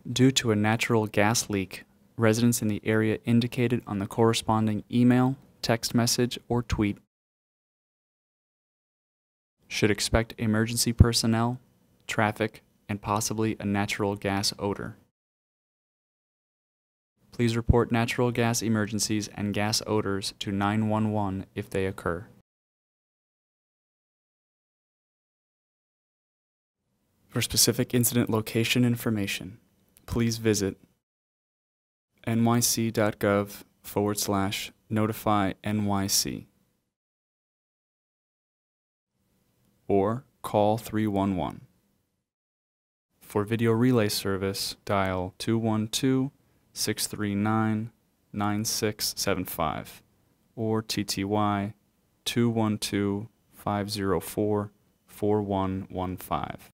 Due to a natural gas leak, residents in the area indicated on the corresponding email, text message, or tweet should expect emergency personnel, traffic, and possibly a natural gas odor. Please report natural gas emergencies and gas odors to 911 if they occur. For specific incident location information, please visit NYC.gov/Notify NYC or call 311. For video relay service, dial 212-639-9675 or TTY 212-504-4115.